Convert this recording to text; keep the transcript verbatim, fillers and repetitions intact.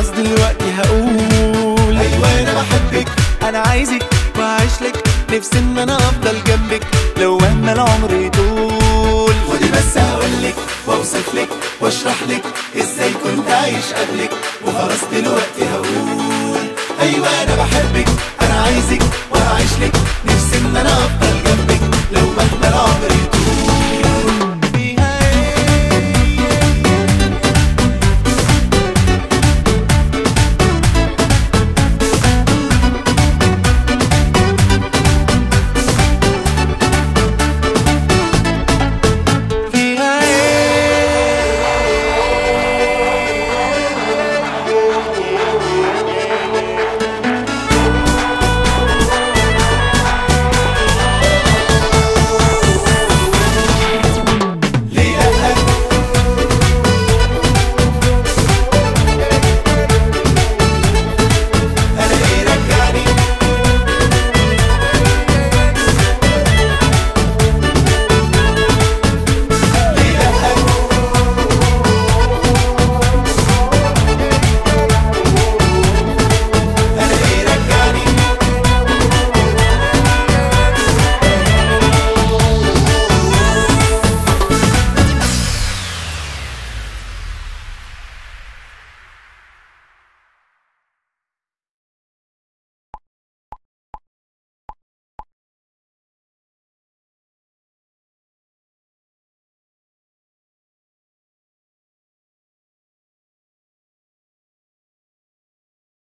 خلاص دلوقتي هقول ايوه انا بحبك، انا عايزك وعايش لك، نفسي ان انا افضل جنبك لو مهما العمر يطول. خدي بس هقولك واوصف لك واشرح لك ازاي كنت عايش قبلك، وخلاص دلوقتي هقول ايوه انا بحبك، انا عايزك وهعيش لك، نفسي